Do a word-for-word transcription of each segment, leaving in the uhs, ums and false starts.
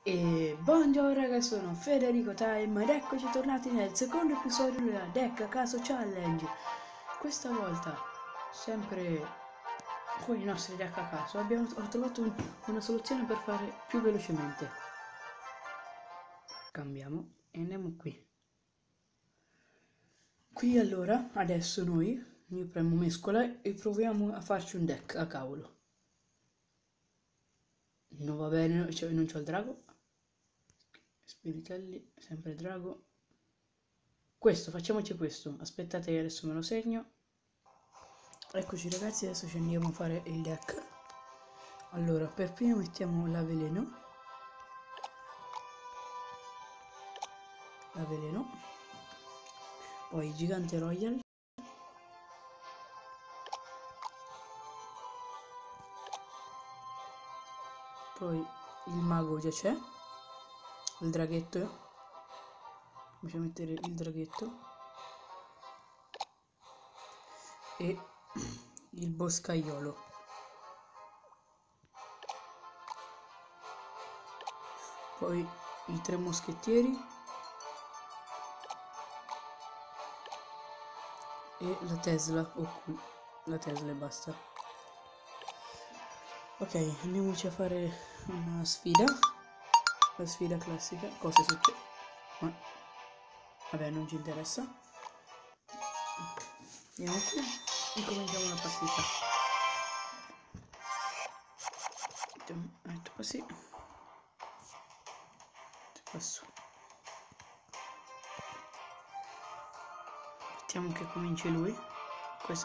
E buongiorno ragazzi, sono Federico Time ed eccoci tornati nel secondo episodio della Deck a caso challenge. Questa volta, sempre con i nostri deck a caso, abbiamo ho trovato un- una soluzione per fare più velocemente. Cambiamo e andiamo qui. Qui allora, adesso noi, io premo mescola e proviamo a farci un deck a cavolo. Non va bene, cioè non c'ho il drago. Spiritelli, sempre drago. Questo, facciamoci questo. Aspettate che adesso me lo segno. Eccoci ragazzi, adesso ci andiamo a fare il deck. Allora, per prima mettiamo la veleno. La veleno. Poi gigante royal. Poi il mago già c'è. Il draghetto. Facciamo mettere il draghetto. E il boscaiolo. Poi i tre moschettieri. E la Tesla. Oh, la Tesla e basta. Ok, andiamoci a fare una sfida. La sfida classica. Cosa succede? Ma... Vabbè, non ci interessa. Andiamo qui e cominciamo la partita. Metto così. Passo. Mettiamo che cominci lui. Questo.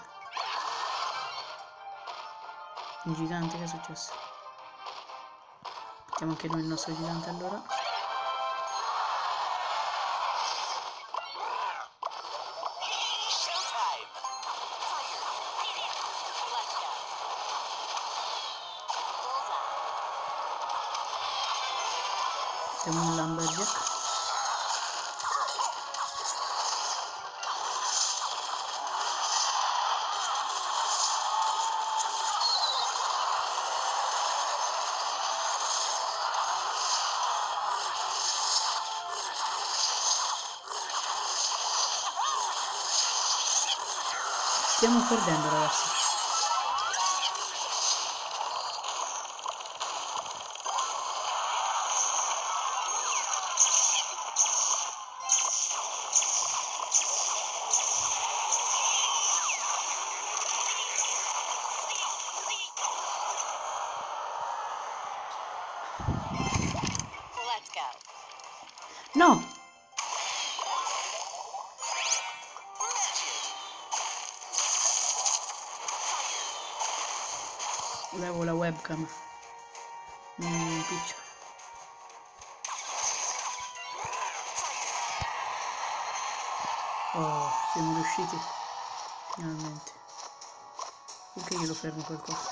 Un gigante, che è successo? Mettiamo anche noi il nostro gigante allora. Mettiamo un lumberjack. Stiamo perdendo ragazzi. No! Levo la webcam. Mm, piccio. Oh, siamo riusciti. Finalmente. Perché io lo fermo qualcosa?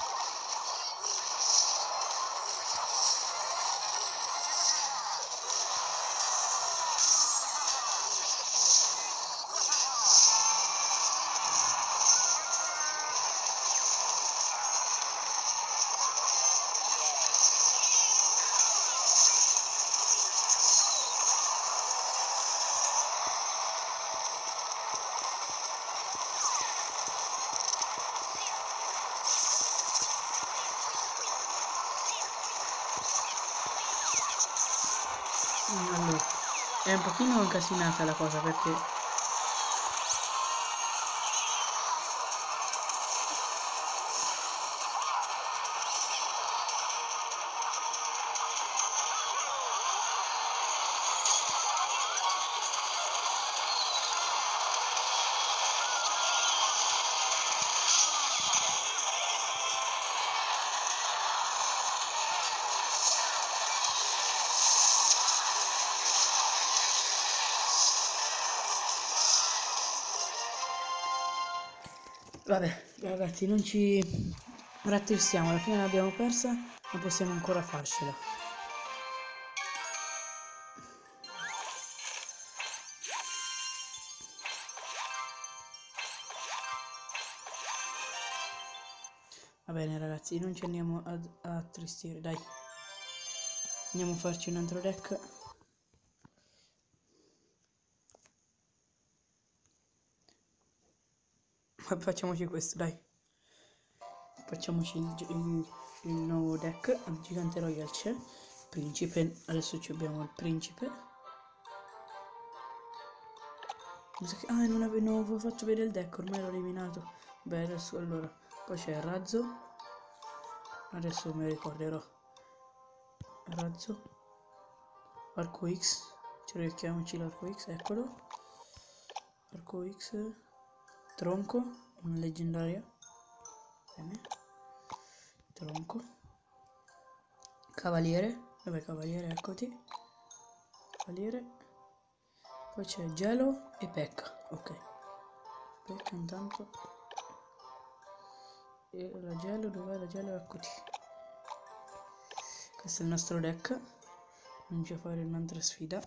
Allora, è un pochino incasinata la cosa perché vabbè, ragazzi, non ci rattristiamo, alla fine l'abbiamo persa, ma possiamo ancora farcela. Va bene ragazzi, non ci andiamo ad attristire, dai. Andiamo a farci un altro deck. Ma facciamoci questo, dai. Facciamoci il, il, il nuovo deck. Il gigante royal c'è. Principe. Adesso ci abbiamo il principe. Ah, non avevo, non avevo fatto vedere il deck, ormai l'ho eliminato. Beh, adesso allora. Poi c'è il razzo. Adesso mi ricorderò. Razzo. Arco X. Cerchiamoci l'arco X, eccolo. Arco X. Tronco. Una leggendaria. Bene. Tronco. Cavaliere. Dov'è cavaliere? Eccoti. Cavaliere. Poi c'è gelo e pecca. Ok. Pecca intanto. E la gelo, dov'è la gelo? Eccoti. Questo è il nostro deck. Andiamo a fare un'altra sfida.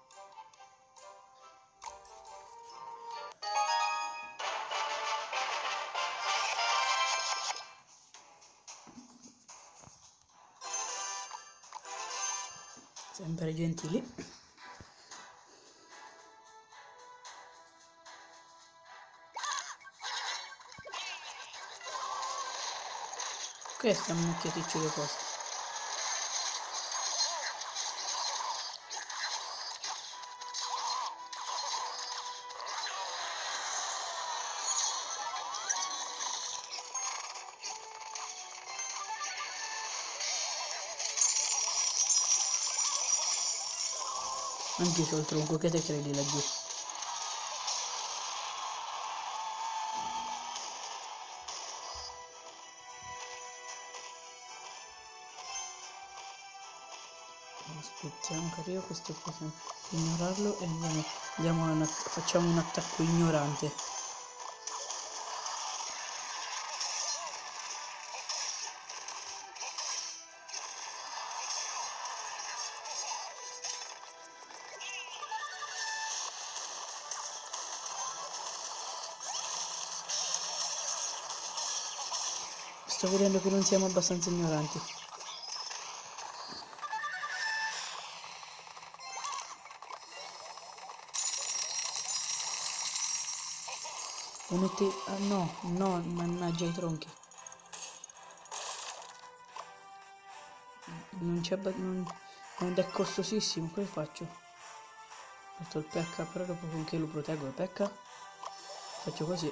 Sempre gentili. Questo è un mucchiaticcio di cose. Anche sul tronco, che te credi laggiù? Aspettiamo che arriva, questo possiamo ignorarlo e andiamo, andiamo a un facciamo un attacco ignorante. Sto vedendo che non siamo abbastanza ignoranti. Uniti... Ah, no, no, mannaggia i tronchi. Non c'è... Non... È un deck costosissimo, come faccio? Metto il pecca, però dopo con che lo proteggo il pecca? Faccio così.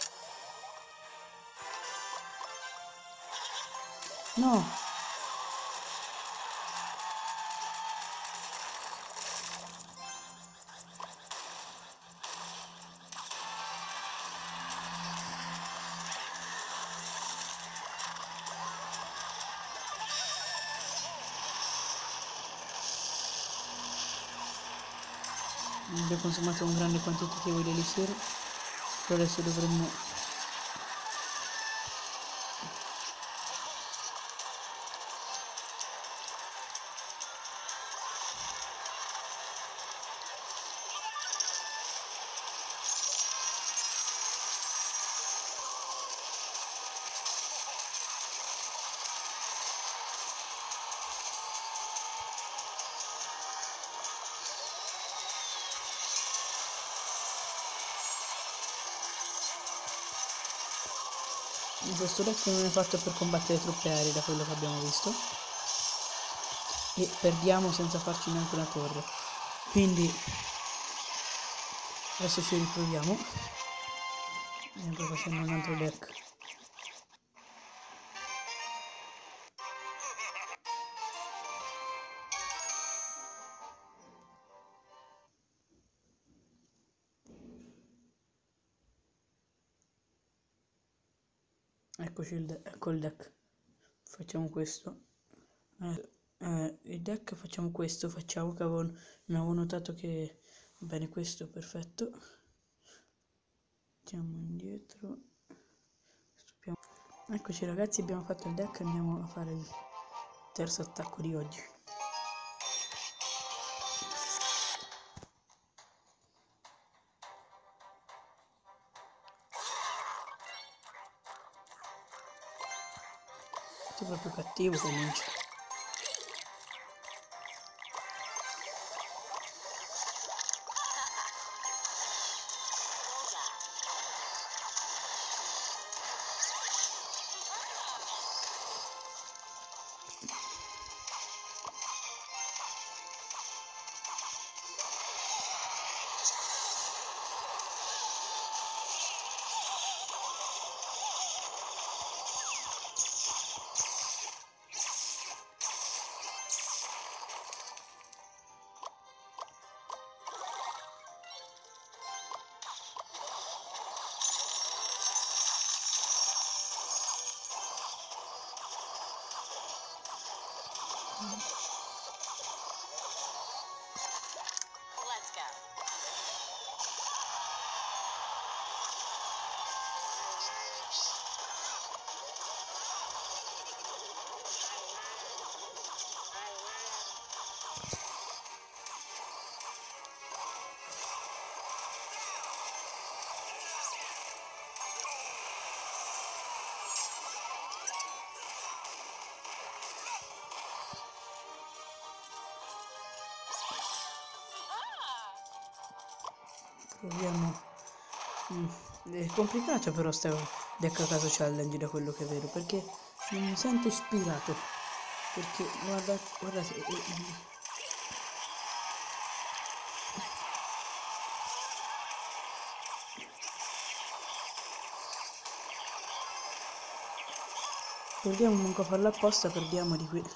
No! Abbiamo consumato un grande quantitativo di elixir. Però adesso dovremmo... Questo deck non è fatto per combattere truppe aeree, da quello che abbiamo visto, e perdiamo senza farci neanche una torre, quindi adesso ci riproviamo, sempre facendo un altro deck. Eccoci il, de ecco il deck. Facciamo questo. Eh, eh, il deck facciamo questo. Facciamo che avevo, non avevo notato che... Bene, questo, perfetto. Andiamo indietro. Stupiamo. Eccoci ragazzi, abbiamo fatto il deck. Andiamo a fare il terzo attacco di oggi. Sei proprio cattivo comincia. Proviamo. Mm. È complicato però sta deck a caso challenge da quello che vedo, perché non mi sento ispirato. Perché guarda, guardate, eh, eh, perdiamo manco a farlo apposta, perdiamo di qui.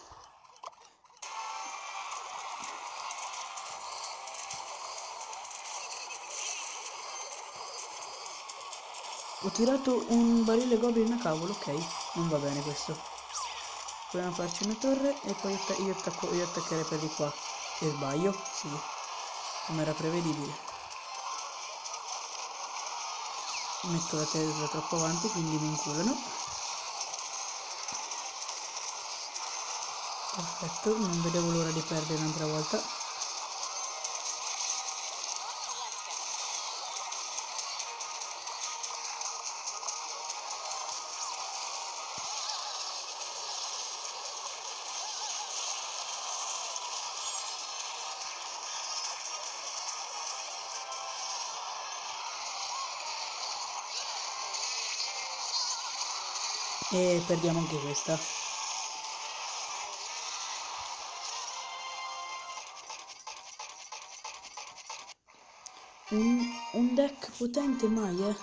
Ho tirato un barile goblin a cavolo, ok, non va bene questo. Proviamo a farci una torre e poi io, attacco, io attaccherei per di qua. E sbaglio? Sì, come era prevedibile. Metto la Tesla troppo avanti, quindi mi inculano. Perfetto, non vedevo l'ora di perdere un'altra volta. E perdiamo anche questa. Un, un deck potente mai, eh.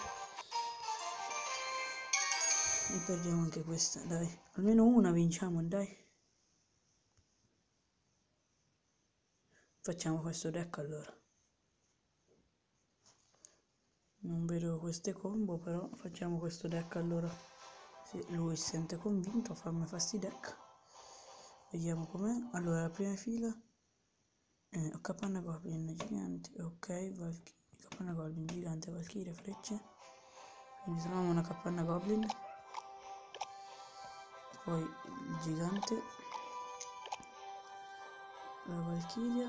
E perdiamo anche questa, dai. Almeno una vinciamo, dai. Facciamo questo deck allora. Non vedo queste combo, però facciamo questo deck allora. Se lui si sente convinto, fammi fare sti deck. Vediamo com'è. Allora, la prima fila. Eh, capanna goblin gigante, ok, Valky capanna goblin gigante, valchirie, frecce. Quindi troviamo una capanna goblin. Poi il gigante. La valchiria.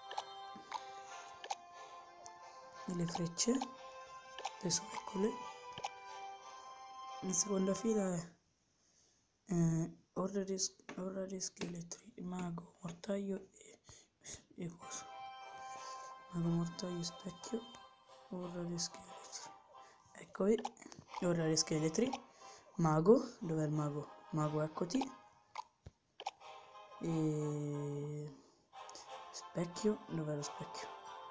E le frecce. Adesso eccole. In seconda fila è eh, orda di, orda di scheletri, mago, mortaio e, e cosa? Mago, mortaio, specchio, orda di scheletri. Eccovi, orda di scheletri. Mago, dov'è il mago? Mago, eccoti. E specchio, dov'è lo specchio?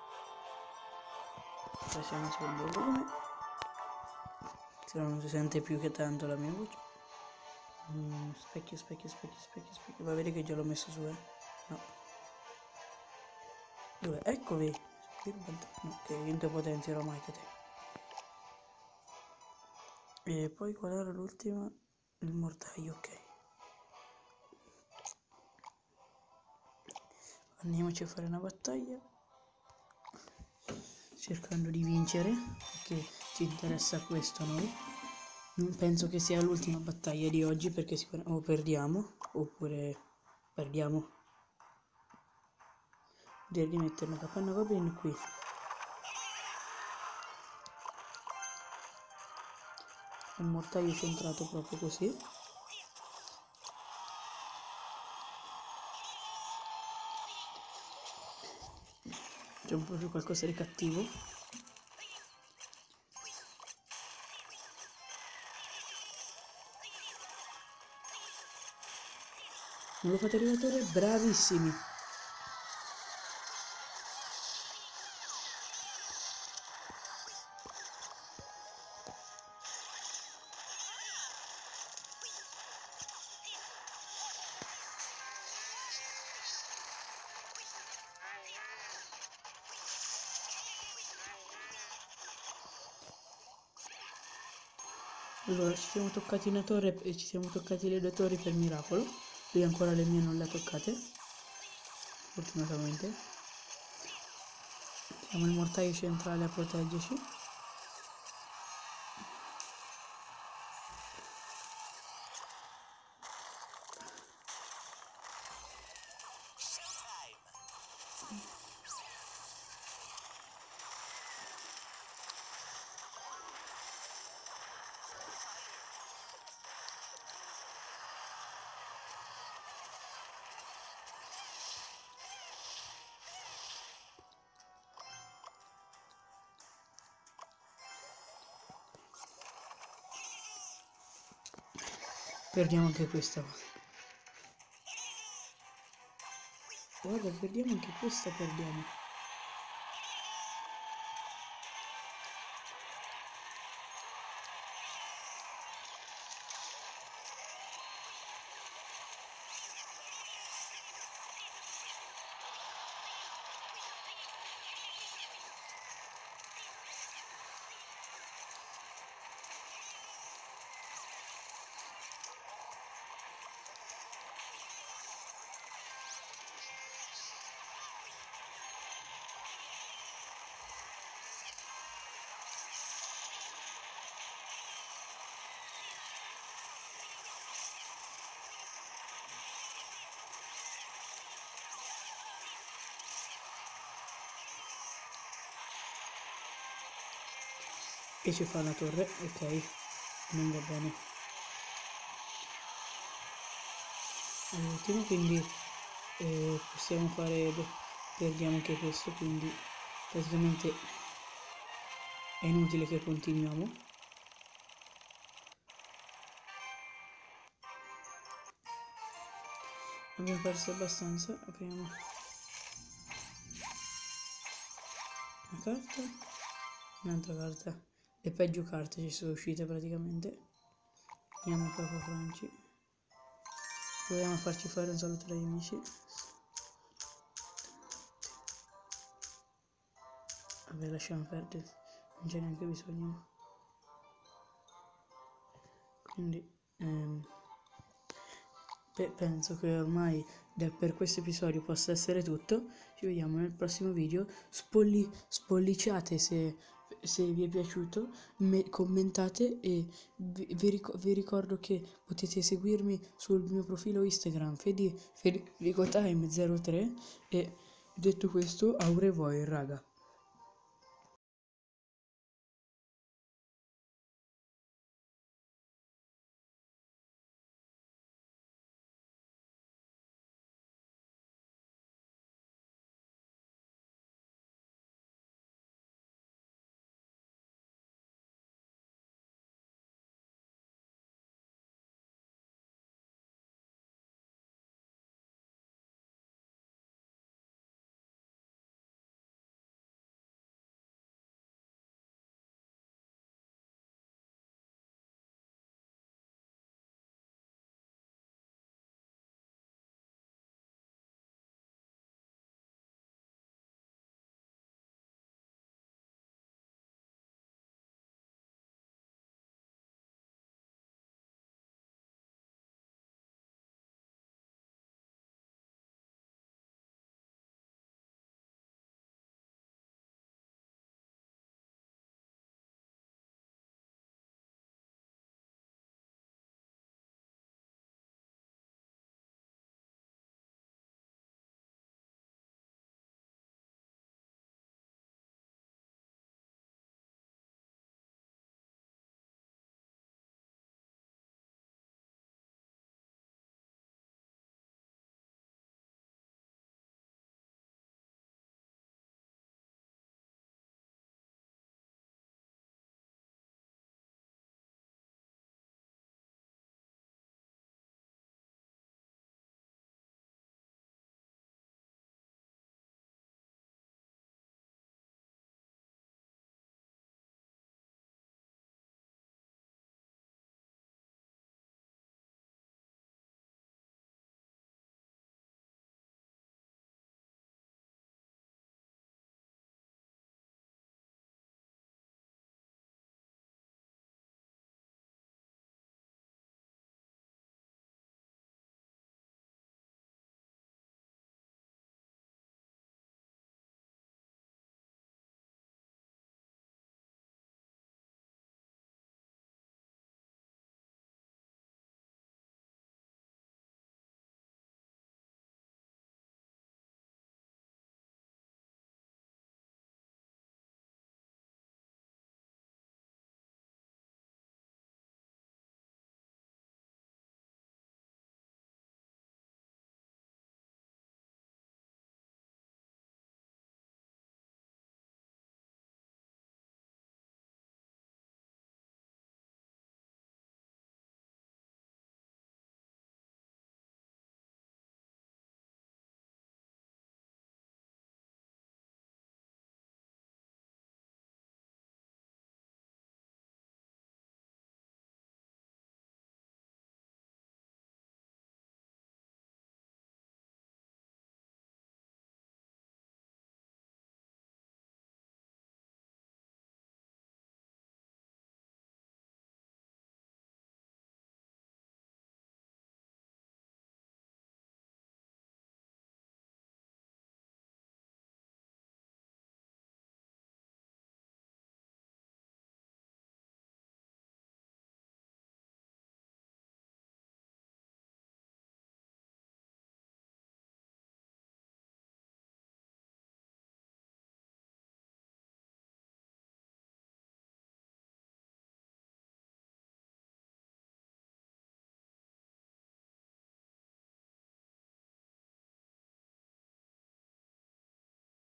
Facciamo un secondo volume, se no non si sente più che tanto la mia voce. Mm, specchio, specchio, specchio, specchio, specchio. Va a vedere che già l'ho messo su, eh? No. Dove? Eccovi. No, che vinto potenzierò mai che te. E poi qual era l'ultima? Il mortaio, ok. Andiamoci a fare una battaglia. Cercando di vincere, perché ci interessa questo a noi. Non penso che sia l'ultima battaglia di oggi, perché sicuramente o perdiamo oppure perdiamo. Direi di mettere una capanna goblin qui. Un mortaio centrato proprio così. C'è un po' più qualcosa di cattivo. Non lo fate arrivatore? Bravissimi. Allora, ci siamo toccati una torre e ci siamo toccati le due torri per miracolo. Lui ancora le mie non le ha toccate, fortunatamente. Abbiamo il mortaio centrale a proteggerci. Perdiamo anche questa. Guarda, perdiamo anche questa, perdiamo. E ci fa la torre, ok, non va bene. All'ultimo, quindi eh, possiamo fare, beh, perdiamo anche questo, quindi praticamente è inutile che continuiamo. Abbiamo perso abbastanza, apriamo una carta, un'altra carta, le peggio carte ci sono uscite praticamente. Andiamo proprio Franci, proviamo a farci fare un saluto dagli amici. Vabbè, lasciamo perdere, non c'è neanche bisogno. Quindi ehm, beh, penso che ormai per questo episodio possa essere tutto. Ci vediamo nel prossimo video. Spolli, spolliciate se, se vi è piaciuto, me, commentate e vi, vi, ric vi ricordo che potete seguirmi sul mio profilo Instagram Fedi, Federico Time zero tre e detto questo, au revoir raga.